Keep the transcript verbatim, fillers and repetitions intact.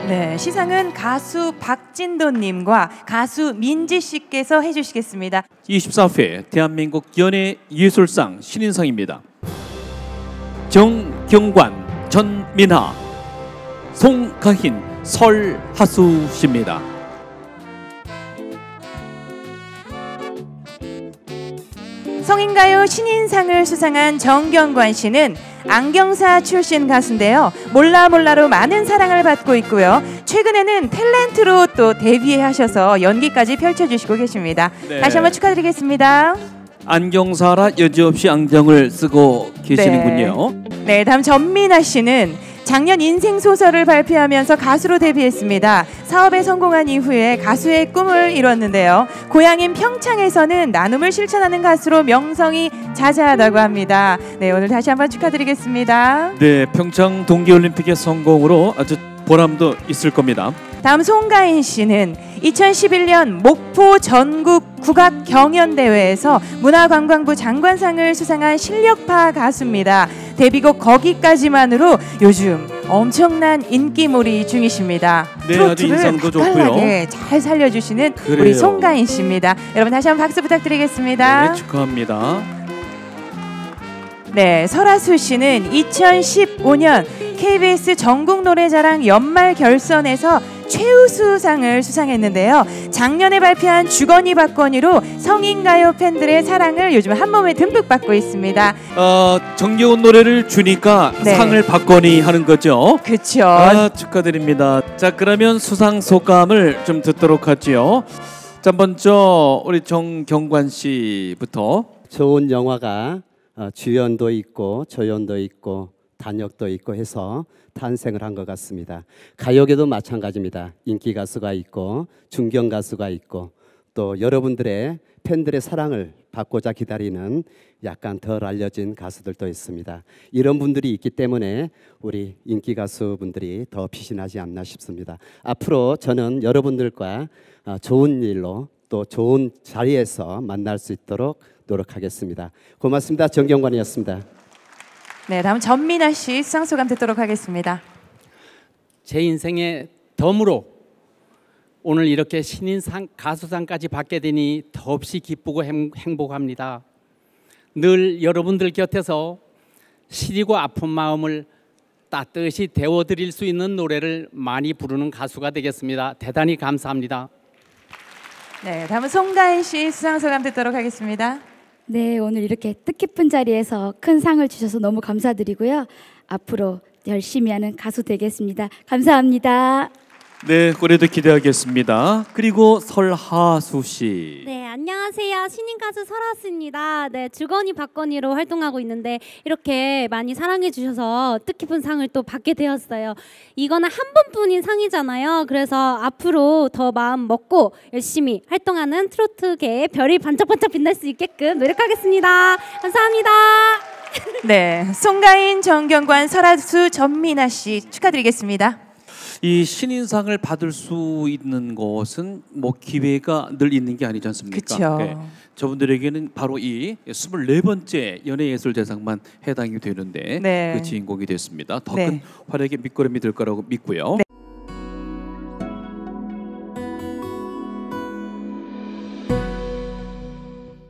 네, 시상은 가수 박진도님과 가수 민지씨께서 해주시겠습니다. 이십사 회 대한민국 연예예술상 신인상입니다. 정경관, 전민하, 송가인, 설하수 씨입니다. 성인가요 신인상을 수상한 정경관 씨는 안경사 출신 가수인데요. 몰라 몰라로 많은 사랑을 받고 있고요. 최근에는 탤런트로 또 데뷔하셔서 연기까지 펼쳐주시고 계십니다. 네. 다시 한번 축하드리겠습니다. 안경사라 여지없이 안경을 쓰고 계시는군요. 네, 네 다음 전민하 씨는 작년 인생 소설을 발표하면서 가수로 데뷔했습니다. 사업에 성공한 이후에 가수의 꿈을 이뤘는데요. 고향인 평창에서는 나눔을 실천하는 가수로 명성이 자자하다고 합니다. 네, 오늘 다시 한번 축하드리겠습니다. 네, 평창 동계올림픽의 성공으로 아주 보람도 있을 겁니다. 다음 송가인 씨는 이천십일 년 목포 전국 국악 경연대회에서 문화관광부 장관상을 수상한 실력파 가수입니다. 데뷔곡 거기까지만으로 요즘 엄청난 인기몰이 중이십니다. 네, 아주 인상도 좋고요. 잘 살려주시는 그래요. 우리 송가인 씨입니다. 여러분 다시 한번 박수 부탁드리겠습니다. 네, 축하합니다. 네, 설하수 씨는 이천십오 년 케이비에스 전국노래자랑 연말 결선에서 최우수상을 수상했는데요. 작년에 발표한 주거니 받거니로 성인가요 팬들의 사랑을 요즘 한몸에 듬뿍 받고 있습니다. 어, 정겨운 노래를 주니까 네. 상을 받거니 하는 거죠. 그렇죠. 아, 축하드립니다. 자, 그러면 수상 소감을 좀 듣도록 하지요. 자, 먼저 우리 정경관 씨부터. 좋은 영화가 어, 주연도 있고 조연도 있고 단역도 있고 해서 탄생을 한 것 같습니다. 가요계도 마찬가지입니다. 인기 가수가 있고 중견 가수가 있고 또 여러분들의 팬들의 사랑을 받고자 기다리는 약간 덜 알려진 가수들도 있습니다. 이런 분들이 있기 때문에 우리 인기 가수분들이 더 빛이 나지 않나 싶습니다. 앞으로 저는 여러분들과 좋은 일로 또 좋은 자리에서 만날 수 있도록 노력하겠습니다. 고맙습니다. 정경관이었습니다. 네, 다음 전민하 씨 수상 소감 듣도록 하겠습니다. 제 인생의 덤으로 오늘 이렇게 신인상 가수상까지 받게 되니 더없이 기쁘고 행, 행복합니다. 늘 여러분들 곁에서 시리고 아픈 마음을 따뜻이 데워드릴 수 있는 노래를 많이 부르는 가수가 되겠습니다. 대단히 감사합니다. 네, 다음은 송가인 씨 수상 소감 듣도록 하겠습니다. 네, 오늘 이렇게 뜻깊은 자리에서 큰 상을 주셔서 너무 감사드리고요. 앞으로 열심히 하는 가수 되겠습니다. 감사합니다. 네, 올해도 기대하겠습니다. 그리고 설하수 씨. 네, 안녕하세요. 신인 가수 설하수입니다. 네, 주거니 받거니로 활동하고 있는데 이렇게 많이 사랑해 주셔서 뜻깊은 상을 또 받게 되었어요. 이거는 한 번뿐인 상이잖아요. 그래서 앞으로 더 마음 먹고 열심히 활동하는 트로트계의 별이 반짝반짝 빛날 수 있게끔 노력하겠습니다. 감사합니다. 네, 송가인, 정경관, 설하수, 전민하 씨 축하드리겠습니다. 이 신인상을 받을 수 있는 것은 뭐 기회가 늘 있는 게 아니지 않습니까? 그렇죠. 네. 저분들에게는 바로 이 스물네 번째 연예예술대상만 해당이 되는데 네. 그 주인공이 됐습니다. 더 큰 네. 활약의 밑거름이 될 거라고 믿고요. 네.